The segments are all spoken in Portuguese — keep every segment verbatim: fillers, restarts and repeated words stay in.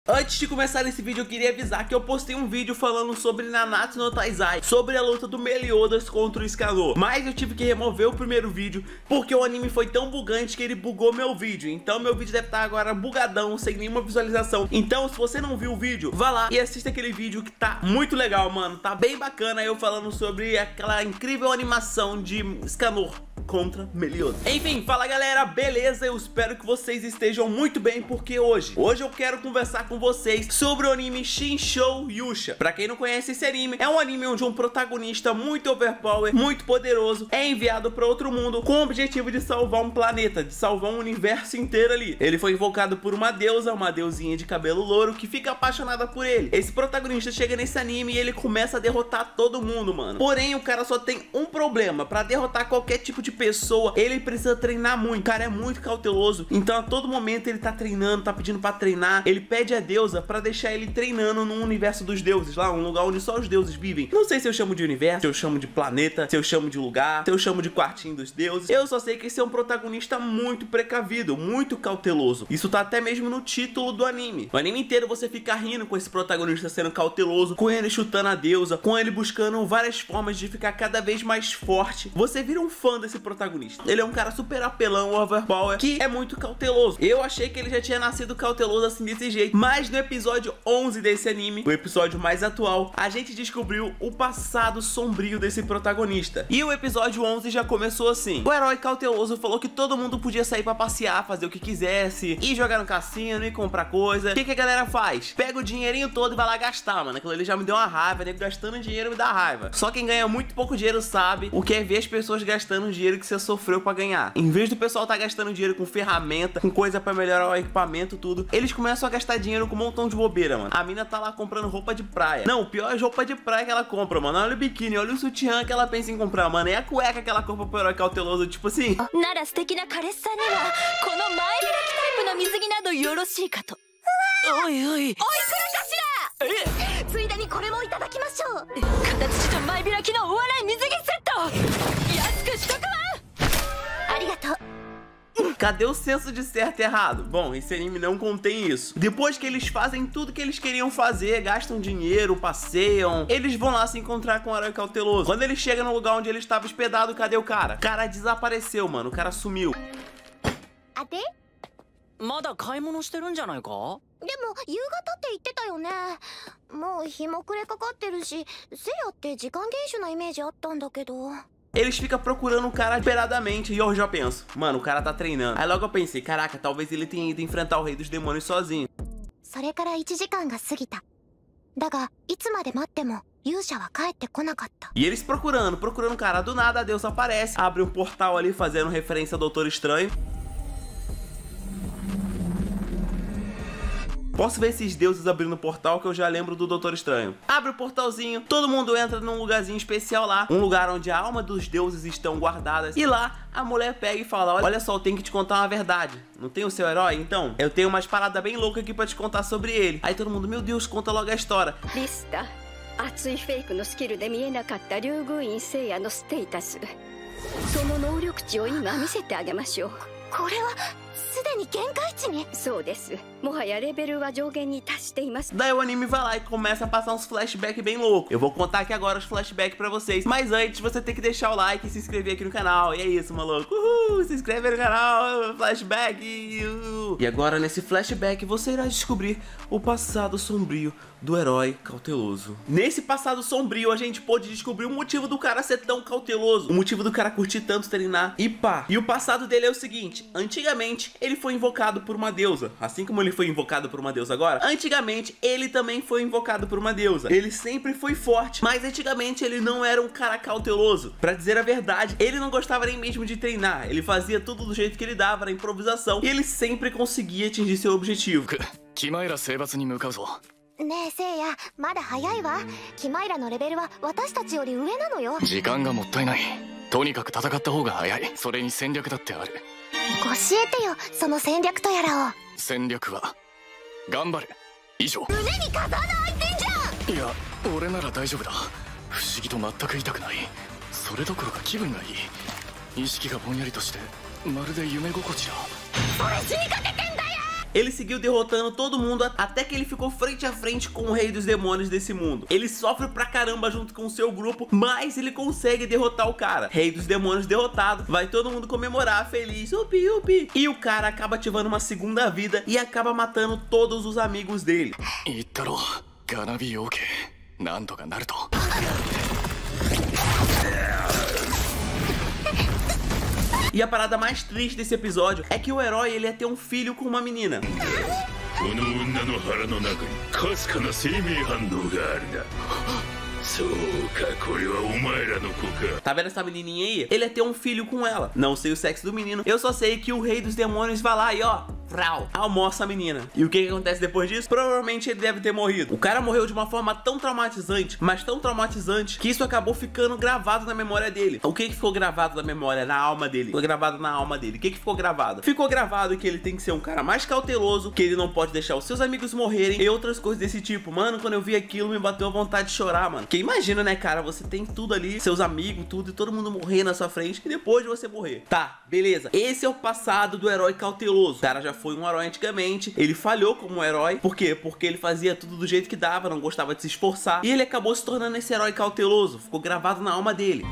Antes de começar esse vídeo, eu queria avisar que eu postei um vídeo falando sobre Nanatsu no Taizai, sobre a luta do Meliodas contra o Escanor. Mas eu tive que remover o primeiro vídeo, porque o anime foi tão bugante que ele bugou meu vídeo. Então meu vídeo deve estar agora bugadão, sem nenhuma visualização. Então se você não viu o vídeo, vá lá e assista aquele vídeo que tá muito legal, mano. Tá bem bacana eu falando sobre aquela incrível animação de Escanor contra Meliodas. Enfim, fala galera, beleza? Eu espero que vocês estejam muito bem, porque hoje, hoje eu quero conversar com vocês sobre o anime Shinshou Yusha. Pra quem não conhece esse anime, é um anime onde um protagonista muito overpower, muito poderoso, é enviado pra outro mundo com o objetivo de salvar um planeta, de salvar um universo inteiro ali. Ele foi invocado por uma deusa, uma deusinha de cabelo louro, que fica apaixonada por ele. Esse protagonista chega nesse anime e ele começa a derrotar todo mundo, mano. Porém, o cara só tem um problema: pra derrotar qualquer tipo de pessoa, ele precisa treinar muito. O cara é muito cauteloso, então a todo momento ele tá treinando, tá pedindo pra treinar. Ele pede a deusa pra deixar ele treinando no universo dos deuses, lá um lugar onde só os deuses vivem. Não sei se eu chamo de universo, se eu chamo de planeta, se eu chamo de lugar, se eu chamo de quartinho dos deuses. Eu só sei que esse é um protagonista muito precavido, muito cauteloso. Isso tá até mesmo no título do anime. O anime inteiro você fica rindo com esse protagonista sendo cauteloso, com ele chutando a deusa, com ele buscando várias formas de ficar cada vez mais forte. Você vira um fã desse protagonista. Ele é um cara super apelão, overpower, que é muito cauteloso. Eu achei que ele já tinha nascido cauteloso assim desse jeito, mas no episódio onze desse anime, o episódio mais atual, a gente descobriu o passado sombrio desse protagonista. E o episódio onze já começou assim: o herói cauteloso falou que todo mundo podia sair pra passear, fazer o que quisesse, ir jogar no cassino, ir comprar coisa. O que que a galera faz? Pega o dinheirinho todo e vai lá gastar, mano. Aquilo ali já me deu uma raiva, nego gastando dinheiro me dá raiva. Só quem ganha muito pouco dinheiro sabe o que é ver as pessoas gastando dinheiro que você sofreu pra ganhar. Em vez do pessoal tá gastando dinheiro com ferramenta, com coisa pra melhorar o equipamento, tudo, eles começam a gastar dinheiro com um montão de bobeira, mano. A mina tá lá comprando roupa de praia. Não, o pior é as roupas de praia que ela compra, mano. Olha o biquíni, olha o sutiã que ela pensa em comprar, mano. E a cueca que ela compra pro herói cauteloso, tipo assim. Oi, oi. Cadê o senso de certo e errado? Bom, esse anime não contém isso. Depois que eles fazem tudo que eles queriam fazer, gastam dinheiro, passeiam, eles vão lá se encontrar com o herói cauteloso. Quando ele chega no lugar onde ele estava hospedado, cadê o cara? O cara desapareceu, mano. O cara sumiu. Ade? まだ買い物してるんじゃないか? でも夕方って言ってたよね。もう日も暮れかかってるし、せやって時間厳守なイメージあったんだけど。 Eles ficam procurando o cara desesperadamente e eu já penso, mano, o cara tá treinando. Aí logo eu pensei, caraca, talvez ele tenha ido enfrentar o rei dos demônios sozinho. それからいちじかんが過ぎた。だがいつまで待っても勇者は帰ってこなかった。 E eles procurando, procurando o cara, do nada a deusa aparece, abre um portal ali fazendo referência ao Doutor Estranho. Posso ver esses deuses abrindo o portal que eu já lembro do Doutor Estranho. Abre o portalzinho, todo mundo entra num lugarzinho especial lá, um lugar onde a alma dos deuses estão guardadas. E lá a mulher pega e fala: olha só, eu tenho que te contar uma verdade. Não tem o seu herói? Então, eu tenho umas paradas bem loucas aqui pra te contar sobre ele. Aí todo mundo, meu Deus, conta logo a história. Lista. 熱いフェイクのスキルで見えなかった竜宮院聖夜のステータス。その能力値を今見せてあげましょう。 これはすでに限界値に。 そうです。もはやレベルは上限に達しています。 Daí o anime vai lá e começa a passar uns flashbacks bem loucos. Eu vou contar aqui agora os flashbacks pra vocês, mas antes você tem que deixar o like e se inscrever aqui no canal. E é isso, maluco. Uhul, se inscreve aí no canal. Flashback. Uhul. E agora nesse flashback você irá descobrir o passado sombrio do herói cauteloso. Nesse passado sombrio a gente pôde descobrir o motivo do cara ser tão cauteloso, o motivo do cara curtir tanto treinar e pá. E o passado dele é o seguinte: antigamente ele foi invocado por uma deusa, assim como ele foi invocado por uma deusa agora. Antigamente ele também foi invocado por uma deusa. Ele sempre foi forte, mas antigamente ele não era um cara cauteloso. Pra dizer a verdade, ele não gostava nem mesmo de treinar. Ele fazia tudo do jeito que ele dava, na improvisação, e ele sempre conseguia atingir seu objetivo. ねえせいや、まだ早いわ。キマイラのレベルは私たちより上なのよ。 時間がもったいない。とにかく戦った方が早い。それに戦略だってある。 教えてよ、その戦略とやらを。 戦略は頑張れ以上。 胸に風穴開いてんじゃん。 いや、俺なら大丈夫だ。不思議と全く痛くない。それどころか気分がいい。意識がぼんやりとしてまるで夢心地だ。 それ死にかけてんだよ。 Ele seguiu derrotando todo mundo até que ele ficou frente a frente com o rei dos demônios desse mundo. Ele sofre pra caramba junto com o seu grupo, mas ele consegue derrotar o cara. Rei dos demônios derrotado, vai todo mundo comemorar feliz, upi, upi. E o cara acaba ativando uma segunda vida e acaba matando todos os amigos dele. E a parada mais triste desse episódio é que o herói ele ia ter um filho com uma menina. Tá vendo essa menininha aí? Ele ia ter um filho com ela. Não sei o sexo do menino. Eu só sei que o rei dos demônios vai lá e ó, frau, almoça a menina. E o que que acontece depois disso? Provavelmente ele deve ter morrido. O cara morreu de uma forma tão traumatizante, mas tão traumatizante, que isso acabou ficando gravado na memória dele. O que que ficou gravado na memória, na alma dele? Ficou gravado na alma dele. O que que ficou gravado? Ficou gravado que ele tem que ser um cara mais cauteloso, que ele não pode deixar os seus amigos morrerem e outras coisas desse tipo. Mano, quando eu vi aquilo, me bateu a vontade de chorar, mano. Porque imagina, né, cara, você tem tudo ali, seus amigos, tudo, e todo mundo morrer na sua frente, e depois de você morrer. Tá, beleza. Esse é o passado do herói cauteloso. O cara já foi um herói antigamente, ele falhou como herói. Por quê? Porque ele fazia tudo do jeito que dava, não gostava de se esforçar, e ele acabou se tornando esse herói cauteloso. Ficou gravado na alma dele.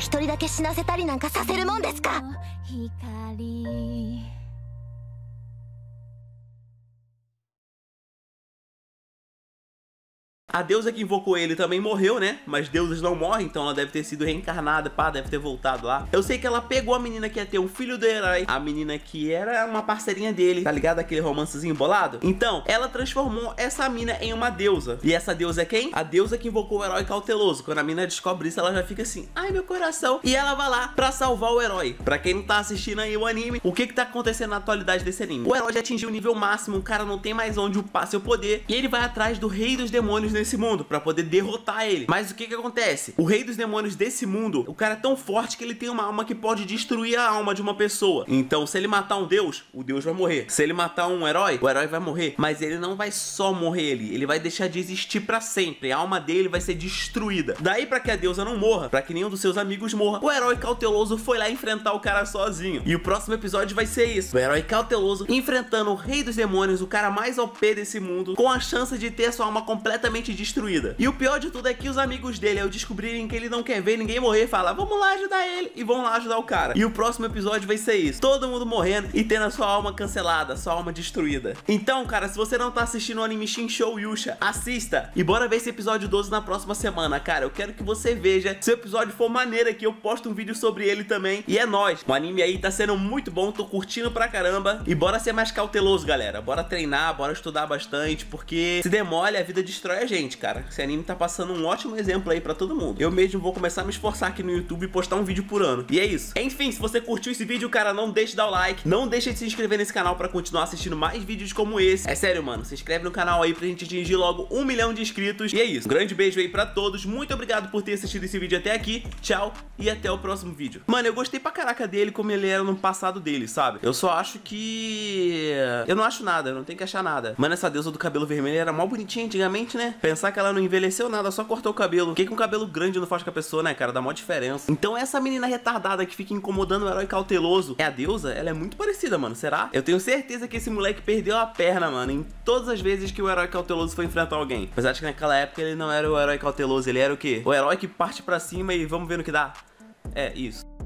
A deusa que invocou ele também morreu, né? Mas deusas não morrem, então ela deve ter sido reencarnada, pá, deve ter voltado lá. Eu sei que ela pegou a menina que ia ter um filho do herói, a menina que era uma parceirinha dele, tá ligado? Aquele romancezinho bolado. Então, ela transformou essa mina em uma deusa. E essa deusa é quem? A deusa que invocou o herói cauteloso. Quando a mina descobre isso, ela já fica assim, ai meu coração. E ela vai lá pra salvar o herói. Pra quem não tá assistindo aí o anime, o que que tá acontecendo na atualidade desse anime? O herói já atingiu o nível máximo, o cara não tem mais onde upar seu poder, e ele vai atrás do rei dos demônios nesse mundo pra poder derrotar ele. Mas o que que acontece? O rei dos demônios desse mundo, o cara é tão forte que ele tem uma alma que pode destruir a alma de uma pessoa. Então, se ele matar um deus, o deus vai morrer. Se ele matar um herói, o herói vai morrer. Mas ele não vai só morrer ali, ele vai deixar de existir pra sempre. A alma dele vai ser destruída. Daí, pra que a deusa não morra, pra que nenhum dos seus amigos morra, o herói cauteloso foi lá enfrentar o cara sozinho. E o próximo episódio vai ser isso: o herói cauteloso enfrentando o rei dos demônios, o cara mais O P desse mundo, com a chance de ter a sua alma completamente destruída. E o pior de tudo é que os amigos dele, ao descobrirem que ele não quer ver ninguém morrer, falam, vamos lá ajudar ele, e vão lá ajudar o cara. E o próximo episódio vai ser isso: todo mundo morrendo e tendo a sua alma cancelada, sua alma destruída. Então, cara, se você não tá assistindo o anime Shinshou Yusha, assista. E bora ver esse episódio doze na próxima semana, cara. Eu quero que você veja. Se o episódio for maneiro aqui, eu posto um vídeo sobre ele também. E é nóis. O anime aí tá sendo muito bom, tô curtindo pra caramba. E bora ser mais cauteloso, galera. Bora treinar, bora estudar bastante, porque se demole, a vida destrói a gente, cara. Esse anime tá passando um ótimo exemplo aí pra todo mundo. Eu mesmo vou começar a me esforçar aqui no YouTube e postar um vídeo por ano. E é isso. Enfim, se você curtiu esse vídeo, cara, não deixe de dar o like. Não deixe de se inscrever nesse canal pra continuar assistindo mais vídeos como esse. É sério, mano. Se inscreve no canal aí pra gente atingir logo um milhão de inscritos. E é isso. Um grande beijo aí pra todos. Muito obrigado por ter assistido esse vídeo até aqui. Tchau e até o próximo vídeo. Mano, eu gostei pra caraca dele como ele era no passado dele, sabe? Eu só acho que... eu não acho nada. Eu não tenho que achar nada. Mano, essa deusa do cabelo vermelho era mó bonitinha antigamente, né? Pensar que ela não envelheceu nada, só cortou o cabelo. O que que um cabelo grande não faz com a pessoa, né, cara? Dá mó diferença. Então essa menina retardada que fica incomodando o herói cauteloso é a deusa? Ela é muito parecida, mano. Será? Eu tenho certeza que esse moleque perdeu a perna, mano, em todas as vezes que o herói cauteloso foi enfrentar alguém. Apesar de que naquela época ele não era o herói cauteloso, ele era o quê? O herói que parte pra cima e vamos ver no que dá. É, isso.